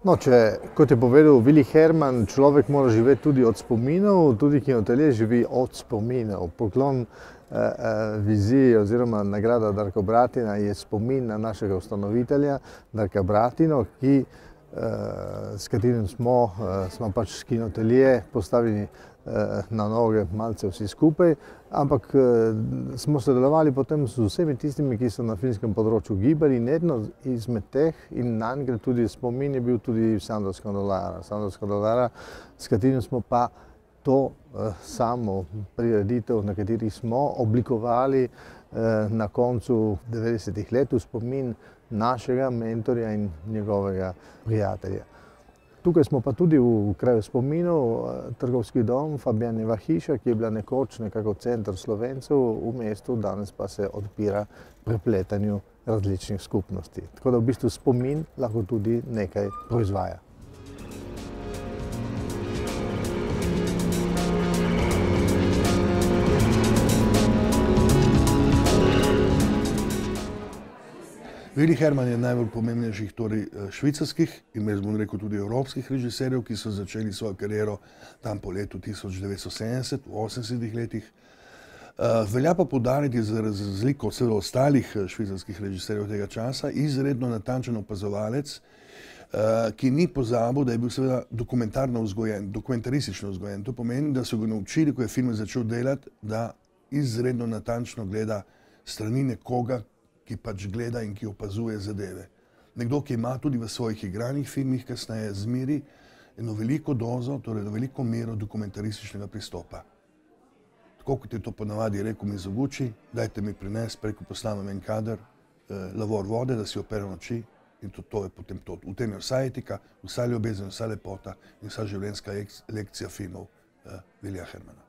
No, kot je povedal Willi Herman, človek mora živeti tudi od spominov, tudi Kinoatelje živi od spominov. Poklon viziji oziroma nagrada Darka Bratina je spomin na našega ustanovitelja Darka Bratino, s katerim smo pač Kinoatelje postavili na noge malce vsi skupaj, ampak smo sodelovali potem z vsemi tistimi, ki so na filmskem področju gibali in eno izmed teh in nanj gre tudi spomin je bil tudi Sandro Scandolara, s katerim smo pa to samo prireditev, na kateri smo oblikovali na koncu 90-ih let v spomin našega mentorja in njegovega prijatelja. Tukaj smo pa tudi v kraju spominov, trgovski dom Fabjanjeva hiša, ki je bila nekoč nekako center Slovencev v mestu, danes pa se odpira prepletanju različnih skupnosti. Tako da v bistvu spomin lahko tudi nekaj proizvaja. Willi Herman je najbolj pomembnejših švicarskih in jaz bom rekel tudi evropskih režiserjev, ki so začeli svojo kariero tam po letu 1970, v 80-ih letih. Velja pa poudariti, za razliko od ostalih švicarskih režiserjev tega časa, izredno natančen opazovalec, ki ni pozabil, da je bil seveda dokumentarno vzgojen, dokumentaristično vzgojen. To pomeni, da so ga naučili, ko je film začel delati, da izredno natančno gleda strani nekoga, ki pač gleda in ki opazuje zadeve. Nekdo, ki ima tudi v svojih igranih filmih kasneje zmeri eno veliko dozo, torej eno veliko mero dokumentarističnega pristopa. Tako kot je to ponavadi rekel Mizoguchi, dajte mi prinesti, preko posnamem en kader, lavor vode, da si operem oči in to je potem to. V tem je vsa etika, vsa ljubezen, vsa lepota in vsa življenjska lekcija filmov Willija Hermana.